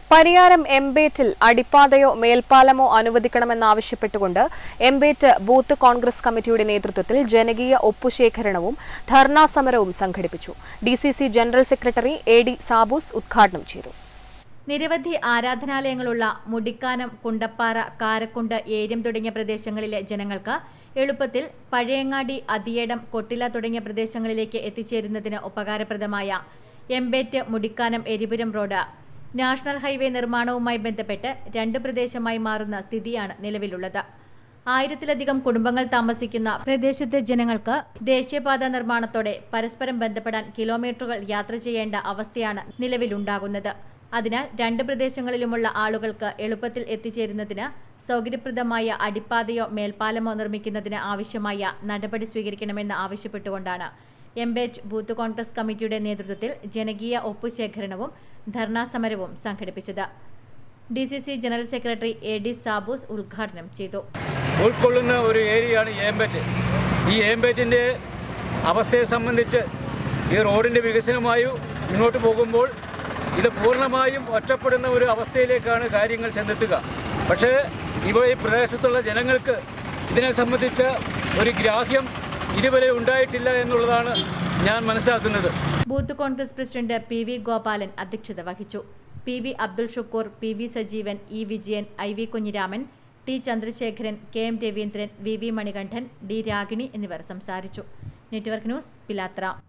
പരിയാരം എംബേറ്റിൽ അടിപ്പാതയോ മേൽപ്പാലമോ അനുവദിക്കണമെന്നാവശ്യപ്പെട്ടുകൊണ്ട് എംബേറ്റ് ബൂത്ത് കോൺഗ്രസ് കമ്മിറ്റിയുടെ നേതൃത്വത്തിൽ ജനകീയ ഒപ്പുശേഖരണവും ധർണാ സമരവും സംഘടിപ്പിച്ചു. DCC general secretary AD. Sabus ഉദ്ഘാടനം ചെയ്തു. നിരവധി ആരാധനാലയങ്ങളുള്ള മുടിക്കാനം, കുണ്ടപ്പാറ, കാരക്കുണ്ട്, ഏര്യം തുടങ്ങിയ പ്രദേശങ്ങളിലെ ജനങ്ങൾക്ക് എളുപ്പത്തിൽ പഴയങ്ങാടി, അതിയേടം, കൊട്ടില തുടങ്ങിയ പ്രദേശങ്ങളിലേക്ക് എത്തിച്ചേരുന്നതിന് ഉപകാരപ്രദമായ എംബേറ്റ് Mudikkanam Eripuram road national highway നിർമ്മാണവുമായി ബന്ധപ്പെട്ട് രണ്ട് പ്രദേശമായി മാറുന്ന സ്ഥിതിയാണ് നിലവിലുള്ളത്. 1000-ലധികം കുടുംബങ്ങൾ താമസിക്കുന്ന പ്രദേശത്തെ ജനങ്ങൾക്ക് ദേശീയപാത നിർമ്മാണത്തോടെ പരസ്പരം ബന്ധപ്പെടാൻ കിലോമീറ്ററുകൾ യാത്ര ചെയ്യേണ്ട അവസ്ഥയാണ് നിലവിലുണ്ടാകുന്നത്. അതിനാൽ രണ്ട് പ്രദേശങ്ങളിലുമുള്ള ആളുകൾക്ക് എളുപ്പത്തിൽ എത്തിച്ചേരുന്നതിന് സൗകര്യപ്രദമായ അടിപ്പാതയോ മേൽപ്പാലമോ നിർമ്മിക്കുന്നതിന് ആവശ്യമായ നടപടി സ്വീകരിക്കണമെന്ന് ആവശ്യപ്പെട്ടുകൊണ്ടാണ് എംബേറ്റ് ബൂത്ത് കോൺഗ്രസ് കമ്മിറ്റിയുടെ നേതൃത്വത്തിൽ ജനകീയ ഒപ്പുശേഖരണവും ധർണാ സമരവും സംഘടിപ്പിച്ചത്. DCC general secretary AD. Sabus ഉദ്ഘാടനം ചെയ്തു. ഉൾക്കൊള്ളുന്ന ഒരു ഏരിയയാണ് എംബേറ്റ്. ഈ എംബേറ്റിൻ്റെ അവസ്ഥയെ സംബന്ധിച്ച് ഈ റോഡിൻ്റെ വികസനവുമായി മുന്നോട്ട് പോകുമ്പോൾ ഇത് പൂർണ്ണമായും ഒറ്റപ്പെടുന്ന ഒരു അവസ്ഥയിലേക്കാണ് കാര്യങ്ങൾ ചെന്നെത്തുക. പക്ഷേ ഈ പ്രദേശത്തുള്ള ജനങ്ങൾക്ക് ഇതിനെ സംബന്ധിച്ച ഒരു ഗ്രാഹ്യം ഇതുവരെ ഉണ്ടായിട്ടില്ല എന്നുള്ളതാണ് ഞാൻ മനസ്സിലാക്കുന്നത്. Booth Congress president PV. Gopalan അധ്യക്ഷത വഹിച്ചു. PV. Abdul Shukkur, PV. Sajeevan, E. Vijayan, IV. Kunhiraman, T. Chandrasekharan, KM. Raveendran, VV. Manikandan, D. Ragini എന്നിവർ സംസാരിച്ചു. നെറ്റ്വർക്ക് ന്യൂസ്, പിലാത്ര.